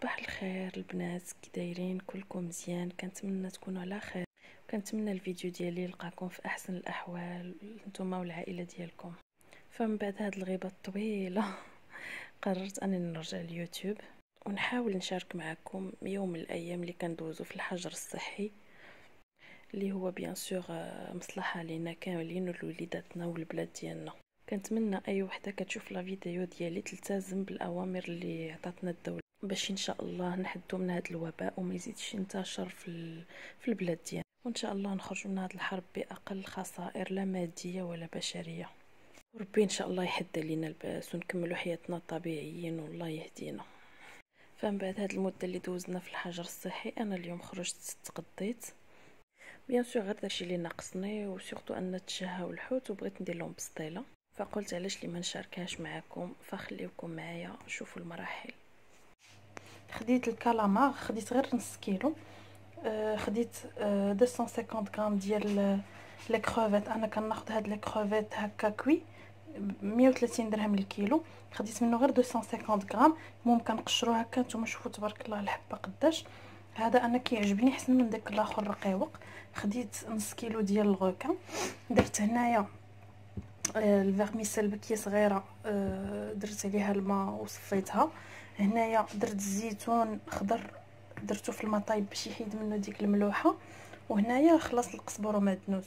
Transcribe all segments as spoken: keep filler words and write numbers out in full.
صباح الخير البنات، كي دايرين؟ كلكم مزيان؟ كنتمنى تكونوا على خير. كنتمنى الفيديو ديالي يلقاكم في احسن الاحوال نتوما والعائله ديالكم. فمن بعد هاد الغيبه الطويله قررت انني نرجع اليوتيوب ونحاول نشارك معكم يوم من الايام اللي كندوزو في الحجر الصحي، اللي هو بيان سور مصلحه لينا كاملين ولوليداتنا والبلاد ديالنا. كنتمنى اي وحده كتشوف لا فيديو ديالي تلتزم بالاوامر اللي عطاتنا الدوله باش ان شاء الله نحدوا من هذا الوباء وما يزيدش ينتشر في في البلاد ديالنا، وان شاء الله نخرجوا من هذه الحرب باقل خسائر لا ماديه ولا بشريه، وربي ان شاء الله يحد لينا الباس ونكملوا حياتنا طبيعيين والله يهدينا. فمن بعد هذه المده اللي دوزنا في الحجر الصحي انا اليوم خرجت تغديت بيان سور، غير داكشي اللي ناقصني وسورتو ان نتشهاو الحوت وبغيت ندير لهم بسطيله، فقلت علاش لي ما نشاركهاش معكم، فخليكم معايا شوفوا المراحل. خديت الكالامار، خديت غير نص كيلو. آه خديت آه مئتين وخمسين غرام ديال لي كروفيت، انا كناخذ هاد لي كروفيت هكا كوي مية وثلاثين درهم الكيلو، خديت منه غير مئتين وخمسين غرام. المهم كنقشرو هكا، نتوما شوفوا تبارك الله الحبه قداش. هذا انا كيعجبني احسن من داك الاخر رقيق. خديت نص كيلو ديال الغوكا، درت هنايا آه الفيرميسيل بكيه صغيره، آه درت عليها الماء وصفيتها. هنايا درت الزيتون خضر، درتو في الماء طايب باش يحيد منه ديك الملوحه. وهنايا خلاص القزبر ومعدنوس.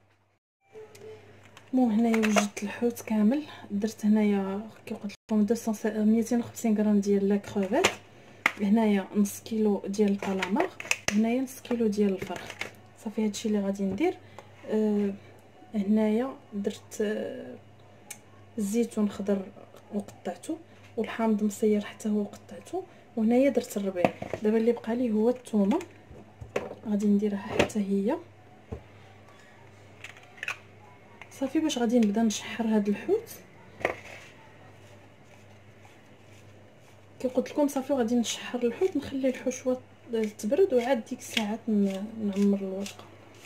المهم هنايا وجدت الحوت كامل، درت هنايا كي قلت لكم مئتين وخمسين غرام ديال لا كروفيت، هنايا نص كيلو ديال الكالامار، هنايا نص كيلو ديال الفرخ. صافي هادشي اللي غادي ندير. أه هنايا درت أه الزيتون خضر وقطعته، والحامض مصير حتى هو قطعته، وهنايا درت الربيع. دابا اللي بقى لي هو الثومه، غادي نديرها حتى هي. صافي باش غادي نبدا نشحر هاد الحوت كي قلت لكم. صافي غادي نشحر الحوت، نخلي الحشوه تبرد وعاد ديك الساعات نعمر الوشقه.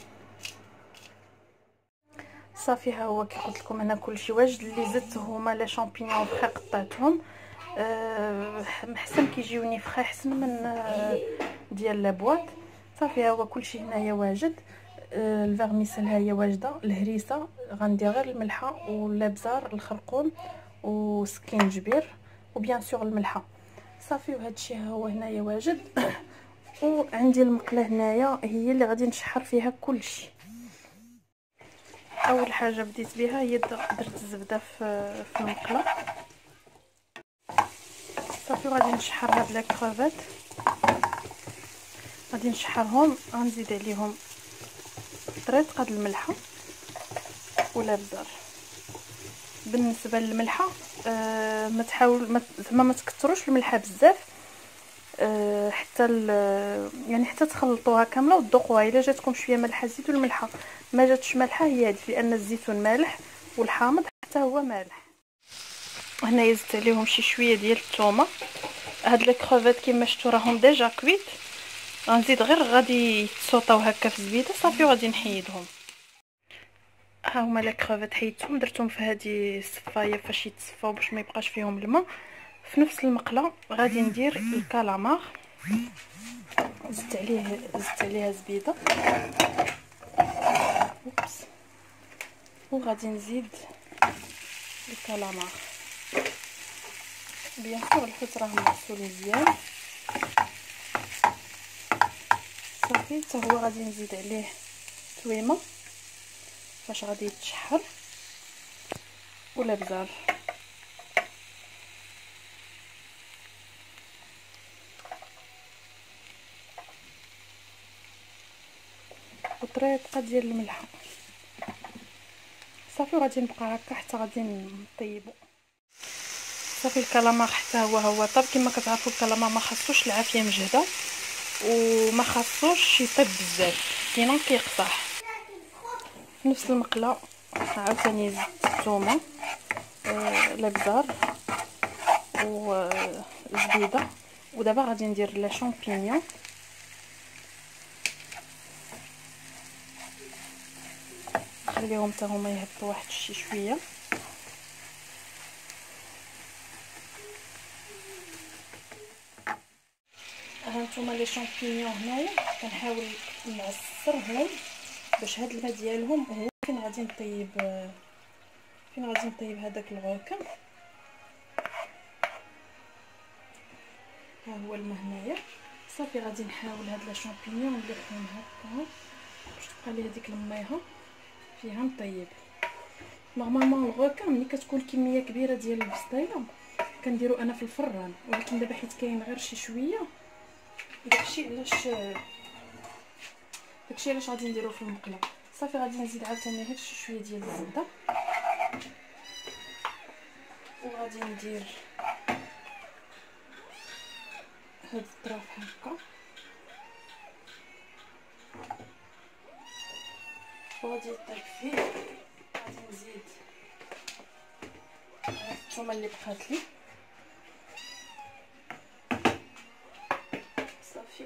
صافي ها هو كي قلت لكم هنا كلشي واجد. اللي زدت هما لي شامبينيون فخي قطعتهم، أه محسن كيجيوني فخي احسن من أه ديال لابواط. صافي ها هو كلشي هنايا واجد. أه الفيرميسيل ها هي واجده، الهريسه غندير غير الملحه والابزار الخرقوم وسكينجبير وبيان سور الملحه. صافي وهادشي ها هو هنايا واجد. وعندي المقله هنايا هي اللي غادي نشحر فيها كلشي. اول حاجه بديت بها هي درت الزبده في في المقله. صافي غادي نشحر هاد لي كروفيت، غادي نشحرهم، غنزيد عليهم طريق قد الملحه ولا بزار. بالنسبه للملحه آه ما تحاول ما زعما ما تكثروش الملحه بزاف، أه حتى يعني حتى تخلطوها كامله وتذوقوها. الا جاتكم شويه مالحه زيدوا الملحه، ما جاتش مالحه هي هذه، لان الزيتون مالح والحامض حتى هو مالح. هنايا زدت عليهم شي شويه ديال الثومه. هاد لي كروفيت كيما شفتوا راهم ديجا كويت، غنزيد غير غادي يتصوطاو هكا في الزبيده. صافي وغادي نحيدهم. ها هما لي كروفيت حيدتهم، درتهم في هذه الصفايه فاش يتصفاو باش ما يبقاش فيهم الماء. في نفس المقله غادي ندير الكالامار، زدت عليه زدت عليها زبيده، اوبس، وغادي نزيد الكالامار. بيان سور الحوت راه مغسول مزيان. صافي حتى هو غادي نزيد عليه تويمه فاش غادي يتشحر ولا بزار. وطريقه ديال الملحه. صافي غادي نبقى هكا حتى غادي نطيبو. صافي الكالامار حتى هو هو طاب. كما كتعرفوا الكالامار ما خاصوش العافيه مجهده وما خاصوش يطيب بزاف سينون كيقطع. في نفس المقله عاوتاني زدت الثومه، آه الابزار وزبيده. ودابا غادي ندير لي شامبينيون. نخليهم حتى هما يهبطوا واحد شي شويه. ها نتوما لي شامبينيون هنايا كنحاول نعصرهم باش هاد الماء ديالهم هو فين غادي نطيب فين غادي نطيب هذاك الغوكا. ها هو الماء هنايا صافي. غادي نحاول هاد لا شامبينيون نلفهم هكا باش تبقى لي هذيك الميها فيها نطيب. نورمالمون الغوكا ملي كتكون كميه كبيره ديال البسطيله كنديرو انا في الفران، ولكن دابا حيت كاين غير شي شويه داكشي علاش داكشي علاش غادي نديرو في المقله. صافي غادي نزيد عاوتاني غير شي شويه ديال الزبده وغادي ندير هاد الطرف هكا وغادي يطيب فيه. غادي نزيد الثومه اللي بقات لي صافي.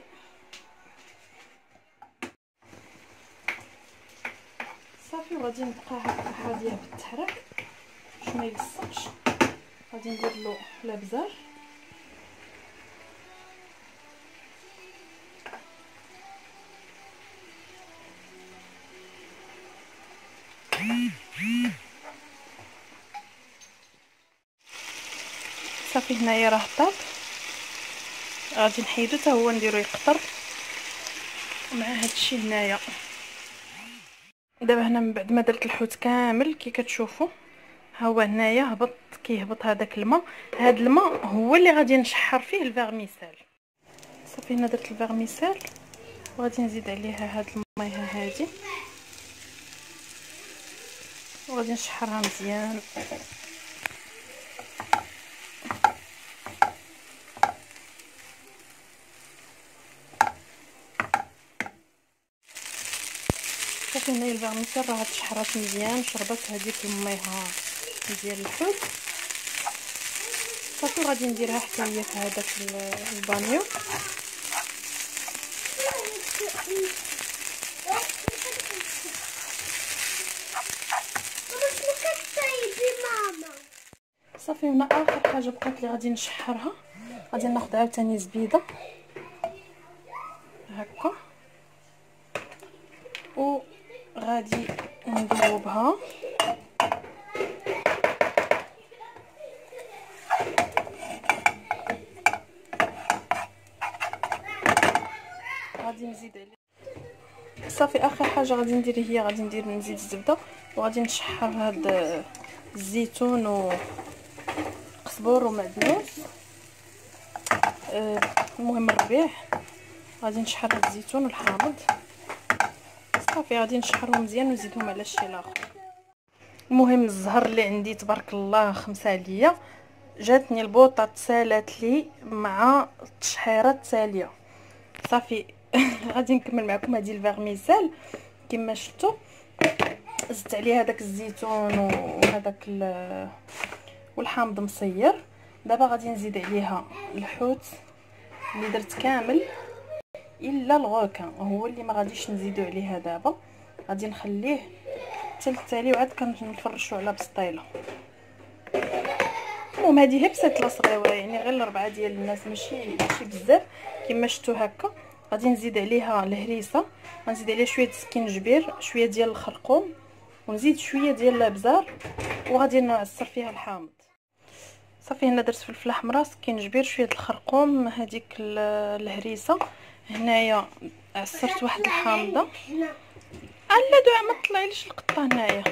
صافي وغادي نبقى هكا حاضيه بالتحرك باش ما يلصقش. غادي ندير له الابزار صافي. هنايا راه طاب، غادي نحيدو حتى هو نديرو يقطر مع هادشي هنايا. دابا هنا من بعد ما درت الحوت كامل كي كتشوفوا ها هو هنايا هبط كيهبط هذاك الماء. هاد الماء هو اللي غادي نشحر فيه الفيرميسال. صافي هنا درت الفيرميسال وغادي نزيد عليها هاد المية هادي وغادي نشحرها مزيان. صافي هنايا الفيرميسال راه تشحرات مزيان، شربت هذيك الميها ديال الحوت. صافي غادي نديرها حتى هي في هذاك البانيو. صافي هنا اخر حاجه بقات لي غادي نشحرها. غادي ناخذ عاوتاني زبيده هكا وغادي نذوبها. غادي نزيد عليه صافي. اخر حاجه غادي ندير هي غادي ندير نزيد الزبده وغادي نشحر هاد الزيتون وقزبور ومعدنوس. أه المهم الربيع غادي نشحر هاد الزيتون والحامض. صافي غادي نشحرهم مزيان ونزيدهم على الشيء الاخر. المهم الزهر اللي عندي تبارك الله خمسه عليا، جاتني البوطه تسالات لي مع التشحيرات التاليه. صافي غادي نكمل معكم هذه الفيرميسال كما شفتوا. زدت عليها هذاك الزيتون وهذاك والحامض مصير. دابا غادي نزيد عليها الحوت اللي درت كامل الا الغوكا هو اللي ما غاديش نزيدو عليها. دابا غادي نخليه حتى التالي وعاد كنفرشوا على بسطيله. المهم هذه هي بسيطله صغيره يعني غير الربعه ديال الناس ماشي ماشي بزاف كما شفتوا هكا. غادي نزيد عليها الهريسه، غنزيد عليها شويه السكينجبير، شويه ديال الخرقوم ونزيد شويه ديال الابزار وغادي نعصر فيها الحامض. صافي هنا درت فلفله حمراء، سكينجبير، شويه الخرقوم، هذيك الهريسه. هنايا عصرت واحد الحامضه. الا دعاء ما تطلعيليش القطه هنايا.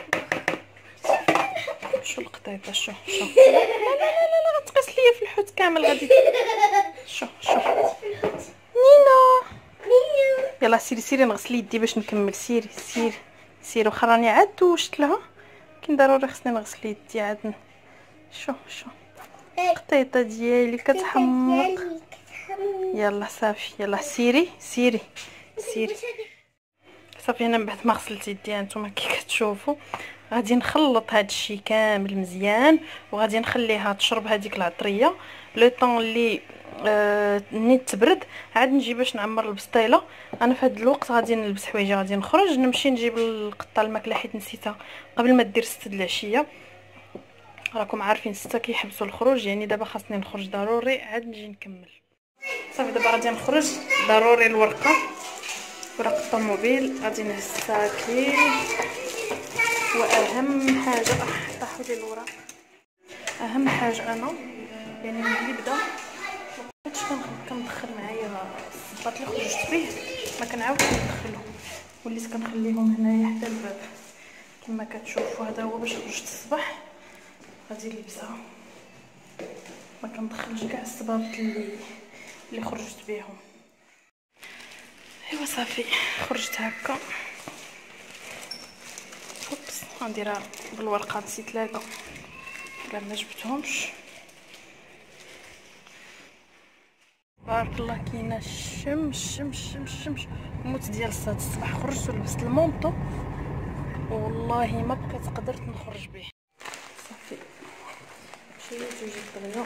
شو القطيطه شو شو لا لا لا لا غتقيس ليا في الحوت كامل غادي شو شو نينا. يلا سيري سيري نغسل يدي باش نكمل. سيري سيري سيري واخا راني عاد دوشت لها كاين ضروري خصني نغسل يدي عاد. شو شو القطيطه ديالي كتحمق. يلا صافي يلا سيري سيري سيري. صافي هنا من بعد ما غسلت يدي هانتوما كي كتشوفوا غادي نخلط هذا الشيء كامل مزيان وغادي نخليها تشرب هذيك العطريه لو طون اللي آه نيت تبرد. عاد نجي باش نعمر البسطيله. انا في هذا الوقت غادي نلبس حوايجي غادي نخرج نمشي نجيب القطه الماكله حيت نسيتها قبل ما دير ستة د العشيه. راكم عارفين ستة كيحبسوا الخروج يعني دابا خاصني نخرج ضروري. عاد نجي نكمل. صافي دابا غادي نخرج. ضروري الورقه، ورقه الطوموبيل غادي نهزها كليل. واهم حاجه طاحوا لي الوراق. اهم حاجه انا يعني من اللي بدا مابقيتش كندخل معايا الصباط اللي خرجت به، ما كنعاودش ندخلهم، وليت كنخليهم هنايا حدا الباب كما كتشوفوا. هذا هو باش خرجت الصباح غادي نلبسها، ما كندخلش كاع الصباط اللي اللي خرجت بهم. ايوا صافي خرجت هكا. اوبس غنديرها بالورقه نسيت لاكا كاع ما جبتهمش. بارك الله كاينه الشمس شمس شمس شمس موت ديال الصاد. الصباح خرجت ولبست المونطو والله ما بقيت قدرت نخرج به. صافي مشيت وجبت الغدا،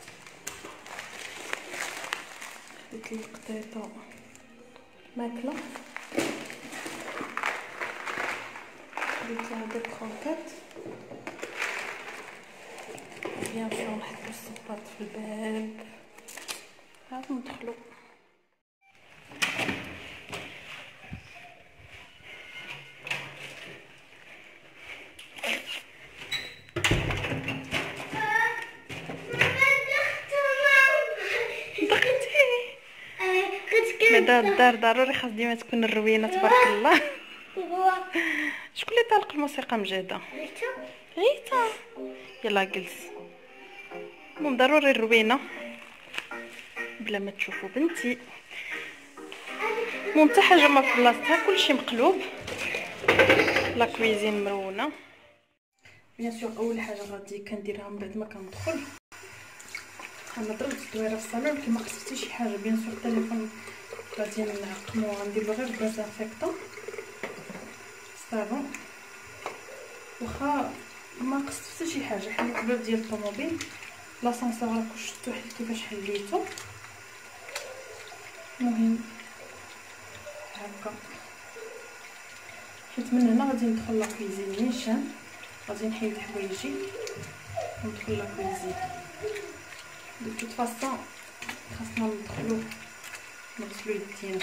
خديت لي قطيطه ماكله، خديت لها دي كروكات. بيان سور نحطو الصباط في الباب عاد ندخلو. بعدا الدار ضروري خاص ديما تكون الروينه تبارك الله. شكون اللي طالق الموسيقى مجاده؟ غيتا. يلا جلس. المهم ضروري الروينه بلا ما تشوفوا بنتي. المهم حتى حاجه ما في بلاصتها، كلشي مقلوب، لا كويزين مرونه. بيان سور اول حاجه غادي كنديرها من بعد ما كندخل كنضرب الدويره في الصالون. كيما قصفتي شي حاجه بيان سور التليفون غادي نعقمو، غندير له غير ديزانفيكطون صابون. واخا ما قصت حتى شي حاجه، حليت الباب ديال الطوموبيل، لاسانسور راكو شفتو كيفاش حليتو. المهم هكا حيت من هنا غادي ندخل لاكويزين نيشان، غادي نحيد حوايجي وندخل لاكويزين. دو توت فاصون خاصنا ندخلو نغسلو يدينا.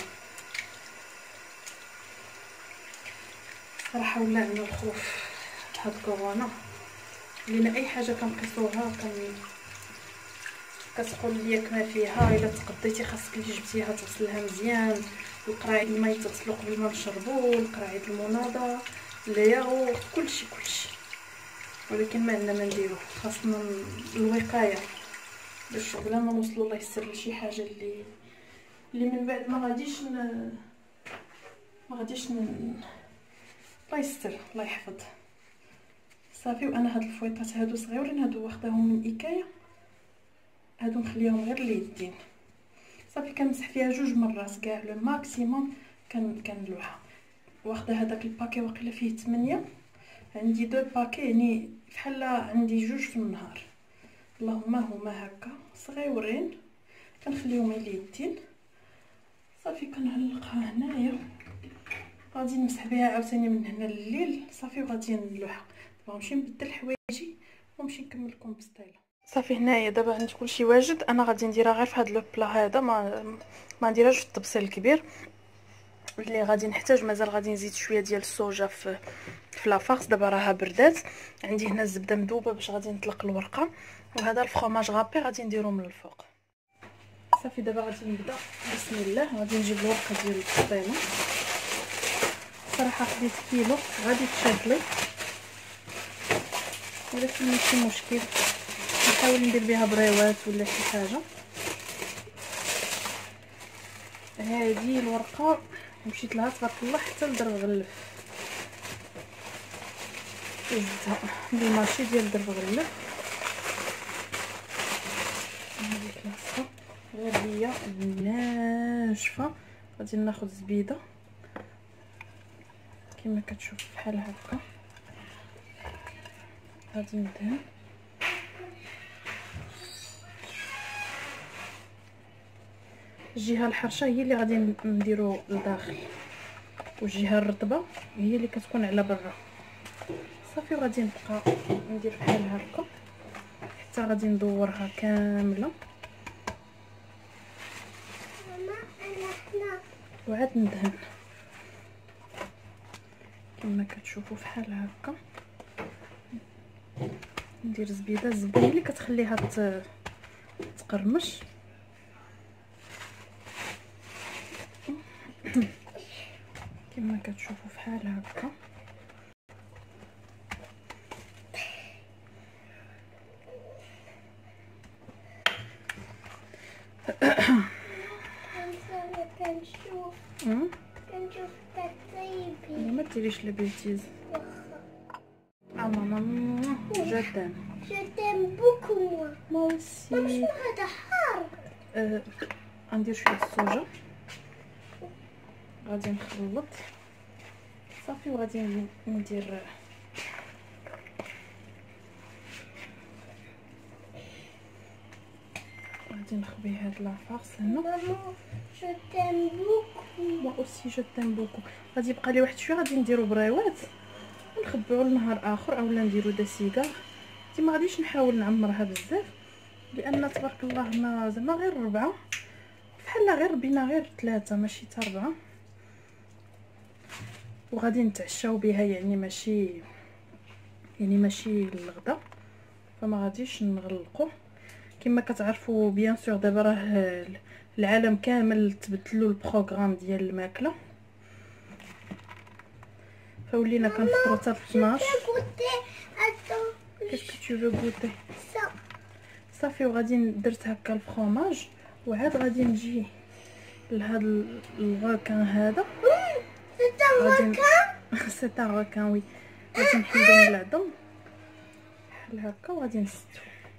صراحه ولا عندنا الخوف هاد كورونا، لان اي حاجه كنقيسوها كن كتقول لي ما فيها. الا تقديتي خاصك اللي جبتيها تغسلها مزيان، القراعيد الماء يتغسلو قبل ما نشربو، القراعيد المناضه، الياغورت، كلشي كلشي. ولكن ما عندنا ما نديرو، خاصنا الوقايه باش بلا ما نوصلوا الله يسر لشي حاجه اللي اللي من بعد ما غاديش ن... ما غاديش ن... الله يستر الله يحفظ. صافي. وانا هاد الفويطات هادو صغيورين، هادو واخداهم من ايكايا، هادو نخليهم غير اليدين. صافي كنمسح فيها جوج مرات كاع لو ماكسيموم كان كنلوحها. واخده هذاك الباكي واقيلا فيه ثمانية، عندي دو باكي يعني بحال عندي جوج في النهار. اللهم هما هكا صغيورين كنخليهم غير اليدين. صافي كنعلقها هنايا، غادي نمسح بها عاوتاني من هنا لليل. صافي وغادي نلوحها. دابا نمشي نبدل حوايجي ونمشي نكمل لكم بستايله. صافي هنايا دابا عندي كلشي واجد. انا غادي نديرها غير في هذا لو بلا هذا، ما ما نديرهاش في الطبسيل الكبير اللي غادي نحتاج. مازال غادي نزيد شويه ديال الصوجا في في لافارس. دابا راها بردات. عندي هنا الزبده مذوبه باش غادي نطلق الورقه، وهذا الفرماج غابي غادي نديرو من الفوق. صافي دابا غادي نبدا بسم الله. غادي نجيب الورقه ديال البسطيمه. صراحه خديت كيلو غادي تشاد لي، ولكن ماشي مشكل، نحاول ندير بها بريوات ولا شي حاجه. هذه الورقه مشيت لها تبارك الله حتى لدرب غلف، زدتها بالماشي ديال درب غلف. هذه كلاصه غير هي ناشفه. غادي ناخذ زبيده كما كتشوف بحال هكا، غادي ندهن. الجهه الحرشه هي اللي غادي نديرو لداخل، والجهه الرطبه هي اللي كتكون على برا. صافي وغادي نبقى ندير بحال هكا حتى غادي ندورها كامله. وعاد ندهن كما كتشوفوا فحال هكا. ندير زبيده، الزبده اللي كتخليها تقرمش. كما كتشوفوا فحال هكا. كنشوف كنشوف كطيبي. ما ديريش لبيتيز. اه ماما جو تام جو تام بوكو موا. موا اوسي. شنو هذا حار؟ أه غندير شويه الصوجه، غادي نخلط صافي وغادي ندير غادي نخبي هاد لافارس هنا. ماما جو تام بوكو. موا اوسي جو تام بوكو. غادي يبقى لي واحد شويه غادي نديرو بريوات ونخبيوه لنهار اخر اولا نديرو داسيكا. ديما غاديش نحاول نعمرها بزاف لان تبارك الله ما زعما غير ربعه بحال غير بينا غير ثلاثه ماشي حتى ربعه، وغادي نتعشاو بها يعني ماشي يعني ماشي الغدا، فما غاديش نغلقو. كما كتعرفوا بيان سور دابا راه العالم كامل تبدلوا البروغرام ديال الماكله، فولينا كنفطروا حتى اثناش. كيسكو تو فو غوتي صافي. وغادي درت هكا الفرomage وعاد غادي نجي لهاد الغاكان هذا. غادي سي تاع غاكان وي. غادي نحيدو من العظم بحال هكا وغادي نستو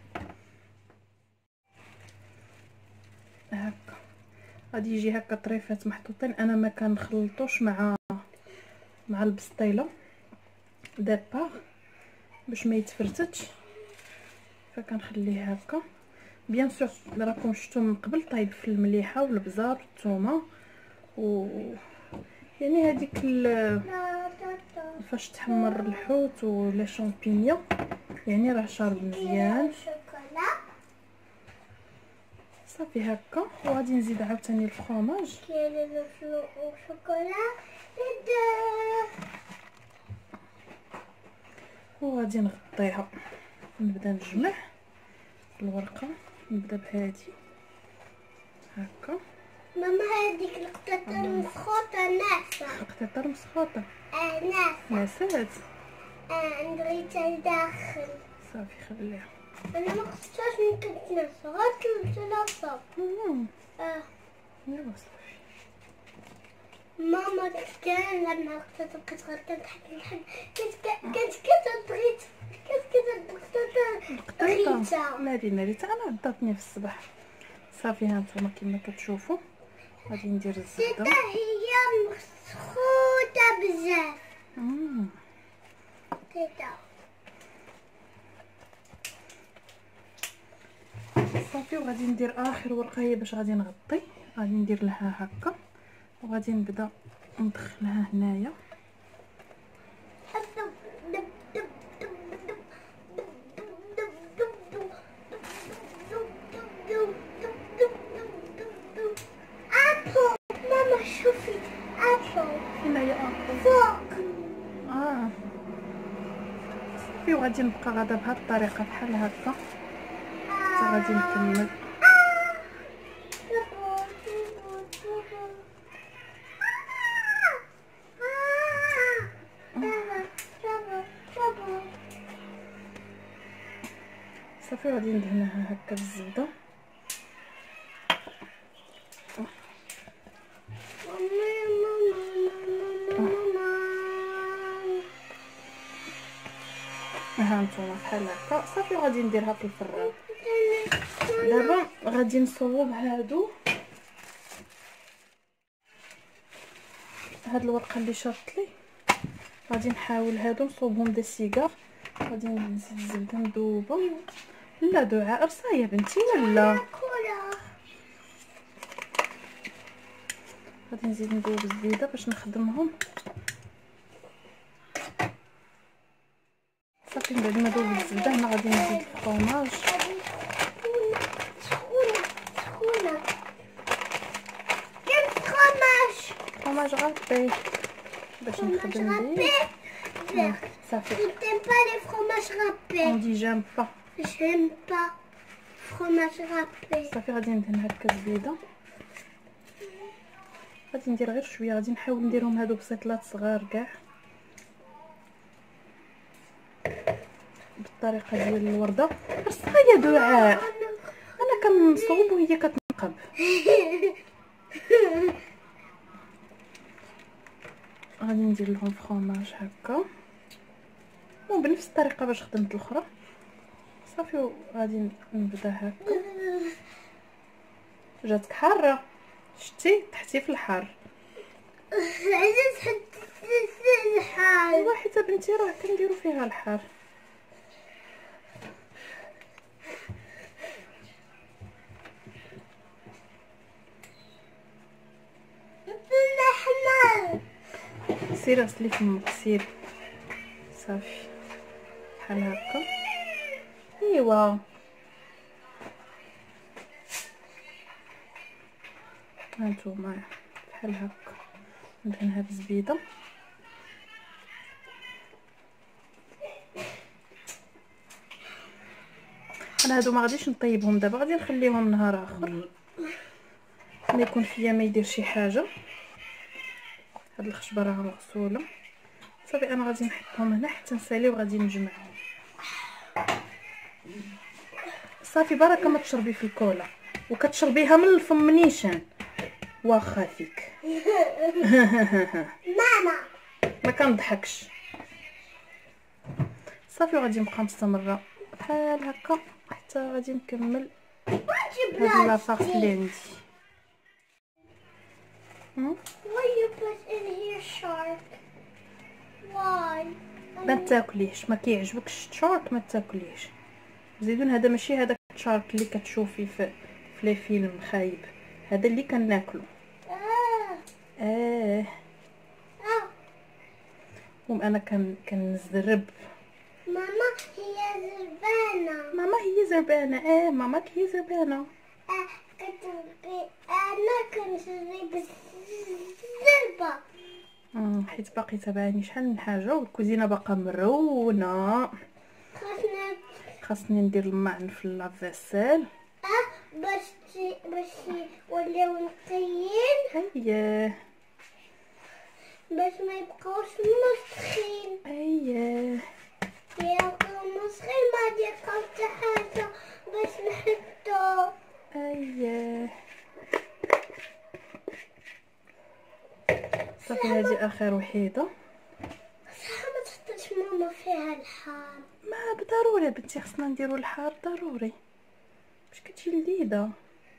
هكا. غادي يجي هكا طريفات محطوطين. انا ما كنخلطوش مع مع البسطيله دابا باش ما يتفرتتش، فكنخليه هكا. بيان سور راكم شفتوا من قبل طايب في المليحه والبزار والثومه و يعني هذيك فاش تحمر الحوت ولا شامبينيون يعني راه شارب مزيان صافي هكا. وغادي نزيد عاوتاني الفرomage كاين الشوكولا وغادي نغطيها. نبدا نجمع الورقه، نبدا بهادي هكا. ماما هذيك القطه المسخوطه ناعسه. القطيطه المسخوطه اه ناعسه ناسات. اه نغريتها لداخل. صافي خليها. انا ما قصتهاش من كنت ناعسه غير ثلاث صاب. اه ايوا صافي. ماما كان لما القطه بقيت غير كنضحك نضحك كانت كانت كتبغيت كانت كتبغيت القطيطه ناري ناري حتى انا عضاتني في الصباح. صافي ها نتوما كما كتشوفوا غادي ندير الزبده. هي مسخوطه بزاف. امم تيتا صافي. وغادي ندير اخر ورقه هي باش غادي نغطي. غادي ندير لها هكا وغادي نبدا ندخلها هنايا. ماما شوفي ابل هنايا ابل فوق. اه صافي. وغادي نبقى غادا بهاد الطريقه بحال هكا حتى غادي نكمل. صافي غادي ندهنها هكا بالزبده. ها نتوما بحال هكا صافي. وغادي نديرها في الفران. دابا غادي نصوب هادو هاد الورقه اللي شرطت لي. غادي نحاول هادو نصوبهم دا سيجار. غادي نزيد الزبده مذوبه. لا دعاء رصا يا بنتي ولا غادي نزيد نذوب الزبيده باش نخدمهم. صافي من بعد ما ذوب الزبده هنا غادي نزيد الفرomage. سخونه سخونه كاين فرomage فرomage râpé باش نخدم ليه صافي. Je n'aime pas les fromages râpés. on dit j'aime pas. J'aime pas fromage râpé. صافي غادي ندهن هكا زبيده. غادي ندير غير شويه، غادي نحاول نديرهم هادو بسيطلات صغار كاع بالطريقه ديال الورده. رصها يا دعاء، انا كنصوب وهي كتنقب. غادي ندير لهم فرomage هكا مو بنفس الطريقه باش خدمت الاخرى. صافي غادي نبدا هكا. جاتك حاره؟ شتي طحتي في الحار. علاش حطيت في الحار؟ ايوا حيت بنتي راه كنديرو فيها الحار. باللحمه. سيري غسلي فمك سيري. صافي بحال هكا. ايوا هانتوما بحال هكا ندهنها بالزبيده. انا هادو ما غاديش نطيبهم دابا، غادي نخليهم نهار اخر ما يكون فيا ما يدير شي حاجه. هاد الخشبه راه مغسوله. صافي انا غادي نحطهم هنا حتى نسالي وغادي نجمعهم. صافي بركه ما تشربي في الكولا وكتشربيها من الفم نيشان واخا فيك. ماما ما كنضحكش. صافي وغادي نبقى مستمره بحال هكا حتى غادي نكمل هاد لاصاص اللي عندي. Why you put in here shark? Why? ما تاكليش، ما كيعجبكش الشارك ما تاكليش. زيدون هذا ماشي هذاك الشارك اللي كتشوفي في في لي فيلم خايب، هذا اللي كناكلو. اه اه اه وم انا كن كنزرب. ماما هي زربانة. ماما هي زربانه. اه ماماك هي زربانه. اه كتبي انا كنشري بالزربة. امم حيت باقي تابعني شحال من حاجه والكوزينه باقا مرونه. خاصنا خاصني ندير الماعن في لافاسيل. اه باش باش يوليو نقيين اييه باش ما يبقاوش مسخين. اييه يبقاو مسخين ما يبقاو حتى حاجة باش نحطو. اييه صافي هذه اخر وحيده. صح ما تحطش ماما فيها الحار. ما بضروري بنتي خصنا نديرو الحار ضروري باش كتجي لذيذه.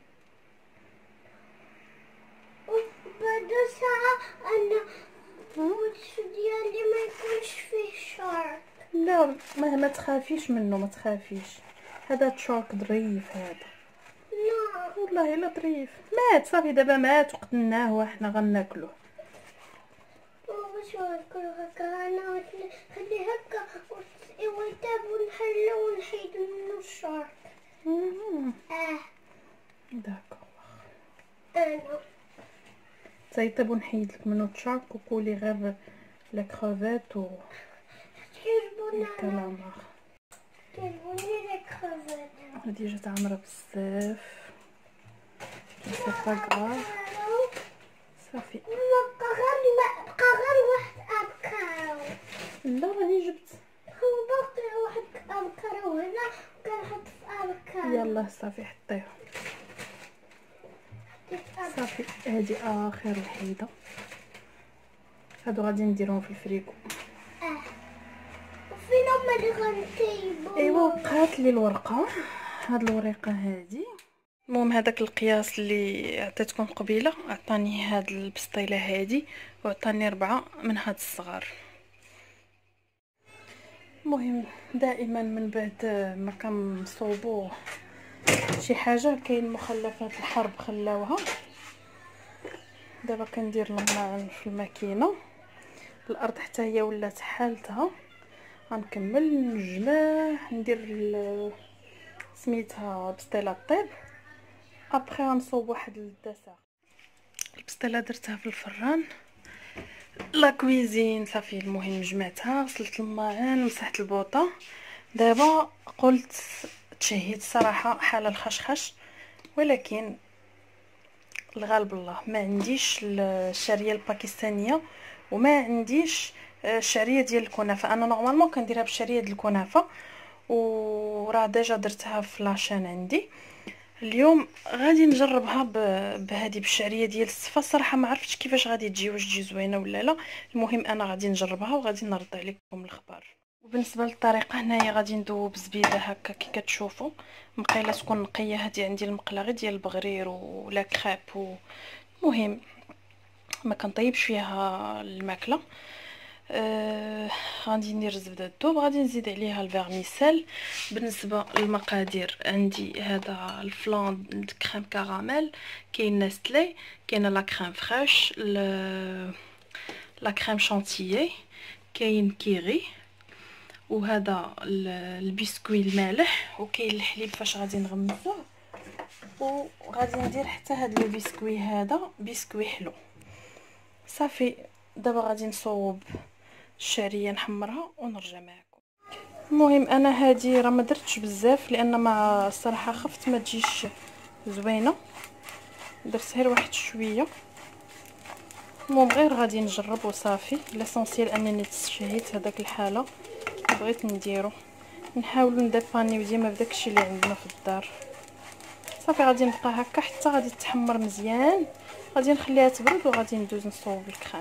وبعد ساعة أنا وش ديالي ما يكونش فيه شارك. لا ما ما تخافيش منه ما تخافيش. هذا تشارك ظريف هذا. لا والله الا ظريف. مات صافي دابا مات وقتلناه وحنا غناكلوه. واش ناكلو هكا انا نخلي هكا ويطاب ونحلو ونحيد منو الشارك. اه داكوغ انا تيطيب ونحيد لك منو التشارك وكولي غير لا كروفيت و تعجبوني الكلامار. تعجبوني لي كروفيت. هادي جات عامره بزاف سي با غراف. صافي بقى غير بقى غير واحد ابكارو. لا راني جبت. هو باقي واحد ابكارو هنا كنحط في ابكارو. يلا صافي حطيه. صافي هادي اخر وحيده. هادو غادي نديرهم في الفريكو. اه وفين هما اللي غنطيبو؟ ايوا بقات لي الورقه. هاد الورقه هادي المهم هذاك القياس اللي عطيتكم قبيله عطاني هاد البسطيله هادي وعطاني ربعه من هاد الصغار. المهم دائما من بعد ما كنصوبوا شي حاجه كاين مخلفات الحرب خلاوها. دابا كندير الماعن في الماكينه. الارض حتى هي ولات حالتها. غنكمل نجمع ندير سميتها بسطيله طيب ابخي غنصوب واحد الدساغ. البسطيله درتها في الفران. لا كويزين صافي، المهم جمعتها، غسلت الماعن، مسحت البوطه. دابا قلت تشهيت الصراحه حال الخشخش، ولكن الغالب الله ما عنديش الشعريه الباكستانيه وما عنديش الشعريه ديال الكنافه. انا نورمالمون كنديرها بالشعريه ديال الكنافه وراه ديجا درتها في لاشين عندي. اليوم غادي نجربها بهذه بالشعريه ديال الصفا. الصراحه ما عرفتش كيفاش غادي تجي، واش تجي زوينه ولا لا. المهم انا غادي نجربها وغادي نرد عليكم الخبر. وبالنسبه للطريقه هنايا غادي ندوب زبيده هكا كي كتشوفوا، مقيله تكون نقيه. هذه عندي المقله غير ديال البغرير ولا كريب، المهم ما كنطيبش فيها الماكله. آه غادي ندير الزبده الذوب، غادي نزيد عليها الفيرميسيل. بالنسبه للمقادير عندي هذا الفلان د كريم كراميل، كاين نستلي، كاينه لا كريم فريش، لا كريم شانتيي، كاين كيري، وهذا البسكوي المالح، وكاين الحليب فاش غادي نغمسوه. وغادي ندير حتى هذا البسكوي، هذا بسكوي حلو. صافي دابا غادي نصوب الشعريه نحمرها ونرجع معكم. المهم انا هذه راه ما درتش بزاف لان مع الصراحه خفت ما تجيش زوينه، درت غير واحد شويه. المهم غير غادي نجرب وصافي. لاسونسيال انني تشهيت هذاك الحاله بغيت نديرو. نحاولوا نديبانيو ديما بداكشي اللي عندنا في الدار. صافي غادي نبقى هكا حتى غادي تحمر مزيان، غادي نخليها تبرد وغادي ندوز نصوب الكريم.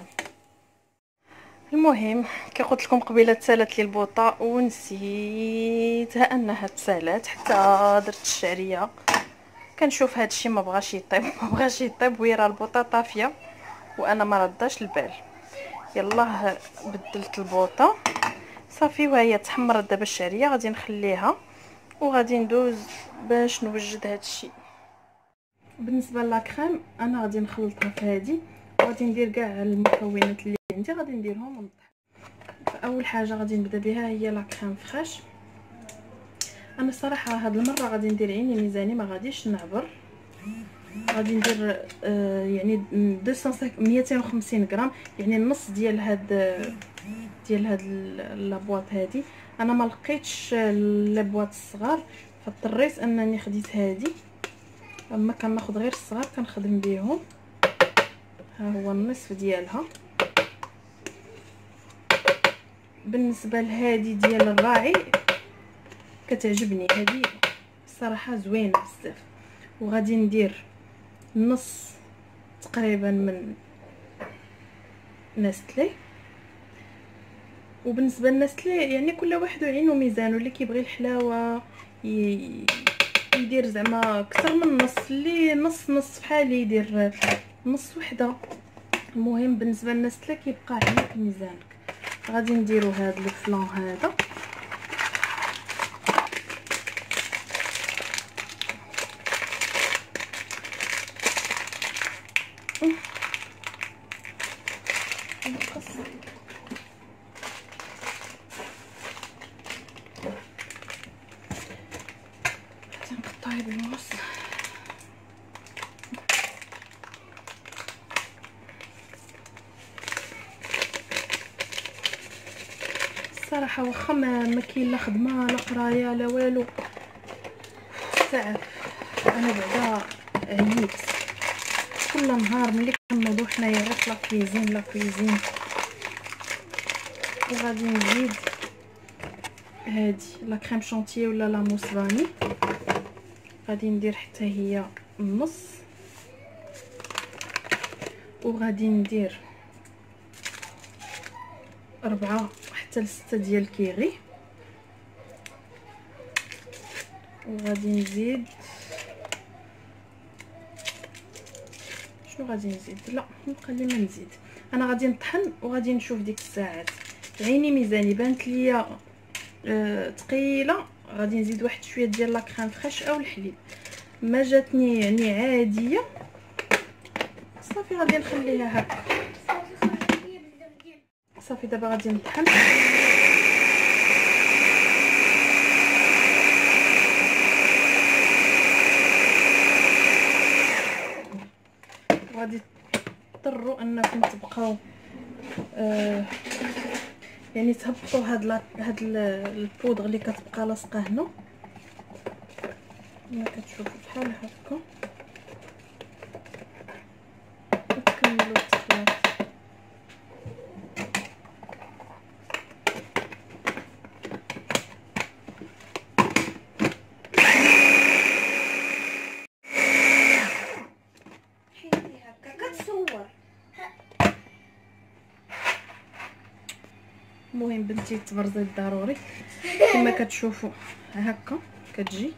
المهم كي قلت لكم قبيله تسالات لي البوطه ونسيتها انها تسالات، حتى درت الشعريه كنشوف هذا الشيء ما بغاش يطيب ما بغاش يطيب وهي راه البوطه طافيه وانا ما رداش البال. يلاه بدلت البوطه صافي وهي تحمرت. دابا الشعريه غادي نخليها وغادي ندوز باش نوجد هذا الشيء. بالنسبه لاكريم انا غادي نخلطها في هذه، وغادي ندير كاع المكونات اللي عندي غادي نديرهم ونطحن. فاول حاجه غادي نبدا بها هي لاكريم فريش. انا الصراحه هاد المره غادي ندير عيني ميزاني، ما غاديش نعبر. غادي ندير آه يعني مئتين وخمسين غرام، يعني النص ديال هاد ديال هاد لابواط هادي. انا ما لقيتش لابواط الصغار فاضطريت انني خديت هادي، اما كناخذ غير الصغار كنخدم بيهم. ها هو النصف ديالها. بالنسبه لهادي ديال الراعي كتعجبني هادي الصراحه زوينه بزاف. وغادي ندير نص تقريبا من نستلي. وبالنسبه للنستلي يعني كل واحد وعينو ميزانو، اللي كيبغي الحلاوه يدير زعما اكثر من نص، اللي نص نص بحالي يدير نص وحده. المهم بالنسبه للنستلي كيبقى عليك ميزانك. غادي نديرو هذا الفلان هذا نقطعي بالنص. الصراحه واخا ما كاين لا خدمه لا قرايه لا والو، تعب. انا بعدا عييت كل نهار ملي كنوضو حنايا غير لا كويزين لا كويزين. وغادي نزيد هادي لا كريم شانتيي ولا لا موس فاني، غادي ندير حتى هي النص. وغادي ندير أربعة حتى لستة ديال كيري. وغادي نزيد شنو غادي نزيد؟ لا نخلي ما نزيد. انا غادي نطحن وغادي نشوف ديك الساعات. عيني ميزاني بانت ليا آه ثقيله، غادي نزيد واحد شويه ديال لا كريم فريش او الحليب. ما جاتني يعني عاديه صافي غادي نخليها هكا. صافي دابا غادي نطحن. غادي تضطروا انكم تبقاو آه يعني تهبطوا هاد لا هاد البودغ اللي كتبقى لاصقه هنا كما كتشوفوا بحال هكا، وتكملوا التخييط. المهم بنتي التبرزيط ضروري كما كتشوفوا هكا كتجي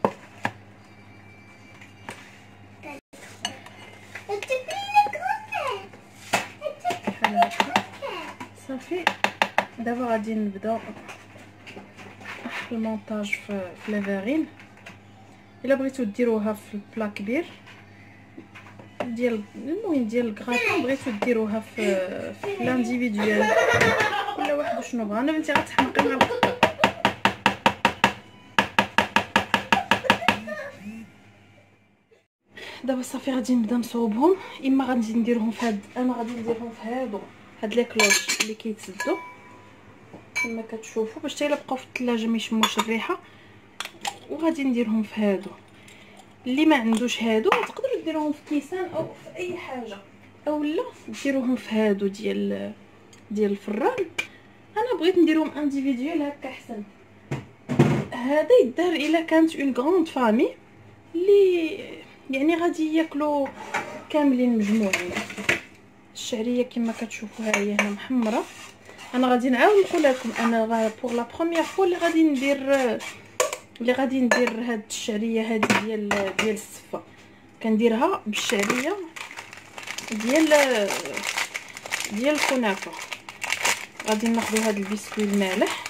بحال هكا. صافي دابا غادي نبداو المونتاج في في لافارين. الا بغيتو ديروها في البلا كبير ديال المهم ديال الكراطون، بغيتو ديروها في في لانديفيدوال، كل واحد شنو بغا. انا بنتي غتحمقي مع الخضر. دابا صافي غادي نبدا نصوبهم، اما غادي نديرهم في هاد انا غادي نديرهم في هادو هاد لي كلوش اللي كيتسدوا كما كتشوفوا باش حتى الا بقاو في الثلاجه ما يشموش الريحه، وغادي نديرهم في هادو. اللي ما عندوش هادو تقدروا ديروهم في كيسان او في اي حاجه، اولا ديروهم في هادو ديال ديال الفران. انا بغيت نديرهم انديفيدوال هكا احسن. هذا يدار الا كانت اون غروند فامي اللي يعني غادي ياكلوا كاملين مجموعين. الشعريه كما كتشوفوا ها هي هنا محمره. انا غادي نعاود نقول لكم انا بوغ لا بروميير فوا اللي غادي ندير اللي غادي ندير هاد الشعريه هذه ديال ديال السفه، كنديرها بالشعريه ديال ديال الكنافه. غادي ناخذوا هاد البسكوي المالح،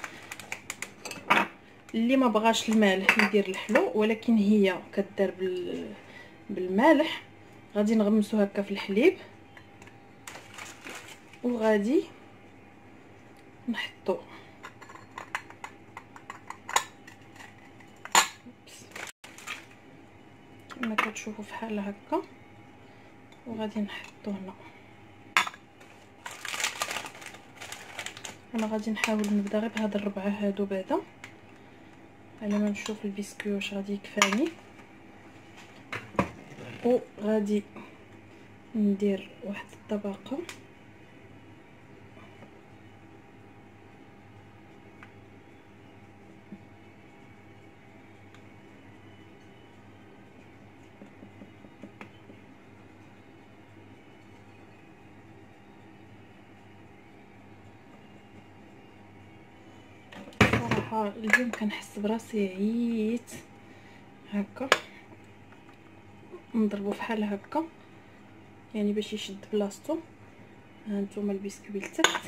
اللي ما بغاش المالح يدير الحلو، ولكن هي كدار بال بالمالح. غادي نغمسو هكا في الحليب وغادي نحطو كما كتشوفوا بحال هكا، وغادي نحطو هنا. انا غادي نحاول نبدا غير بهاد الربعه هادو بعدا على ما نشوف البسكوي واش غادي يكفاني، وغادي ندير واحد الطبقه صراحه. اليوم كنحس براسي عييت هكا، نضربو بحال هكا يعني باش يشد بلاصتو. ها نتوما البسكوي لتحت،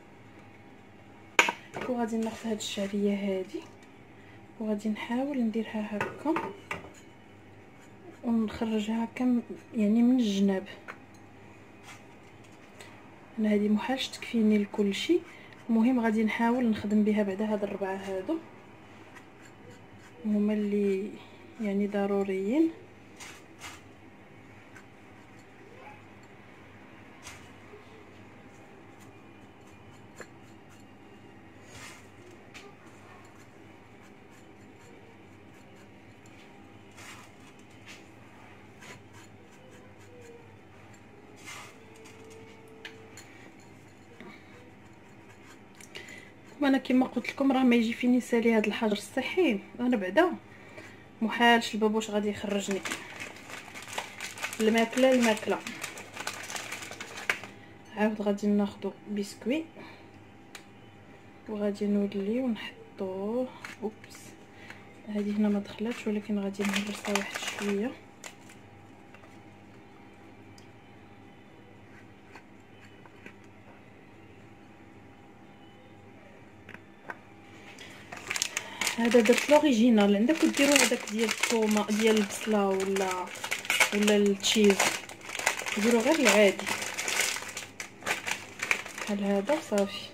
وغادي ناخذ هاد الشعريه هادي وغادي نحاول نديرها هكا ونخرجها هكا يعني من الجناب. انا هذه محالش تكفيني لكل شيء، المهم غادي نحاول نخدم بها بعدا هاد الربعه هادو هما اللي يعني ضروريين. وانا كما قلت لكم راه ما يجي فيني سالي هذا الحجر الصحي. انا بعدا محالش البابوش غادي يخرجني الماكله الماكله. عاود غادي ناخذ بسكوي وغادي نولي ونحطوه. اوبس هذه هنا ما دخلاتش، ولكن غادي نهرسها واحد شويه. هذا درت لوريجينال، عندكم ديروا هذاك ديال الثومه ديال البصله ولا ولا التشيز، ديروا غير العادي بحال هذا صافي.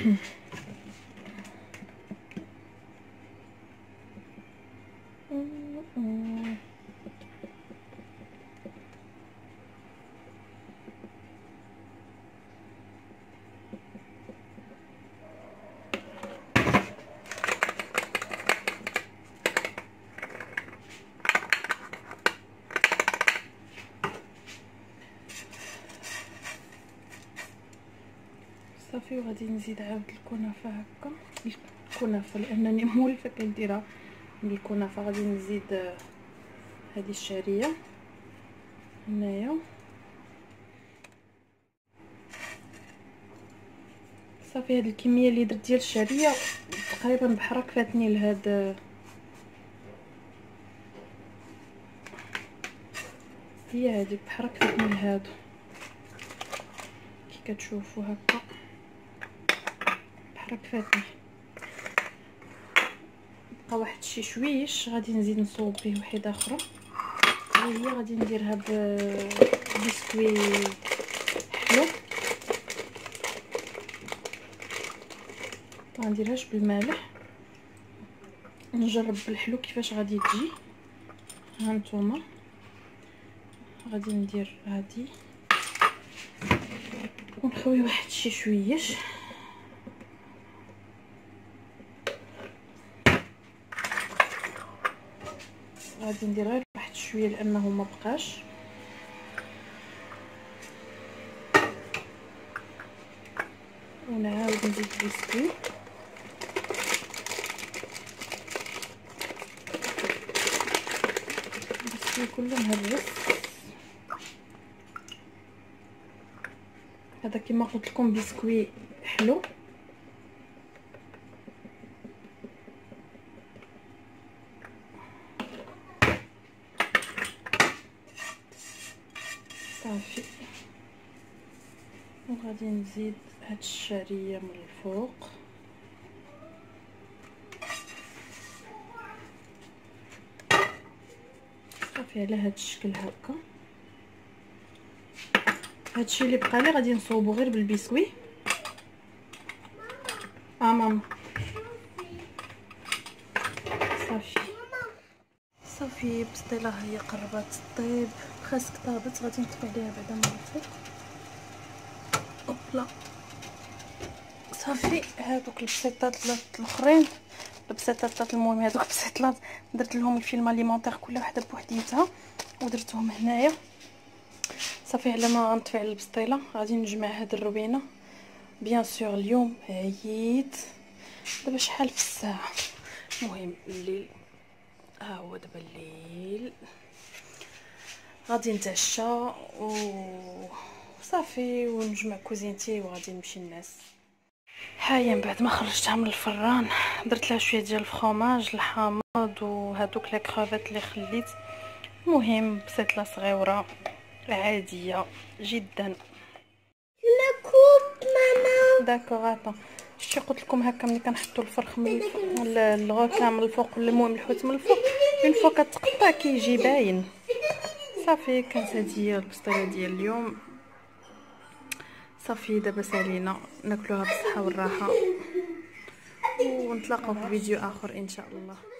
صافي. وغادي نزيد عاود الكنافه هكا، الكنافه لانني مولفه كنديرها من الكنافه. غادي نزيد هذه الشعريه هنايا صافي. هاد الكميه اللي درت ديال الشعريه تقريبا بحال كفاتني لهاد، هي هذيك بحال كفاتني لهادو كي كتشوفوا هكا بحال كفاتني. بقى واحد شي شويش غادي نزيد نصوب به وحده اخرى، هي غادي نديرها ببسكوي حلو. ما نديرهاش بالمالح، نجرب بالحلو كيفاش غادي تجي. ها نتوما غادي ندير هادي ونخوي واحد شي شويش. غادي ندير غير واحد شويه لانه ما بقاش. ونعاود نزيد البسكوي. البسكوي كله مهرس. هذا كما قلت لكم بسكوي حلو. صافي. وغادي نزيد هاد الشعريه من الفوق. صافي على هاد الشكل هكا. هادشي اللي بقى لي غادي نصوبو غير بالبسكوي. اه ماما صافي. صافي بسطيله هي قربات طيب، خاصك طابت. غادي نطفي عليها بعدا من الفوق. اوبلا صافي. هادوك البسيطات الاخرين البسيطات المهم هادوك البسيطات درت لهم الفيلم اليمونتير كل وحده بوحديتها ودرتهم هنايا. صافي على ما نطفي على البسطيله غادي نجمع هاد الروينه. بيان سور اليوم عييت. دابا شحال في الساعه؟ المهم الليل ها هو دابا الليل. غادي نتعشى و صافي ونجمع كوزينتي وغادي نمشي نعس. حايا من بعد ما خرجتها من الفران درت لها شويه ديال الفرomاج الحامض وهذوك لا كرافات اللي خليت. المهم بسيطله صغيره عاديه جدا. لا كوب ماما. داكوغ اطون. شتي قلت لكم هكا ملي كنحطوا الفرخ من الفوق الغوكا من الفوق ولا المهم الحوت من الفوق من فوق كتقطع كيجي باين. صافي كانت هذه هي البسطيله ديال اليوم. صافي دابا سالينا ناكلوها بالصحه والراحه ونتلاقاو في فيديو اخر ان شاء الله.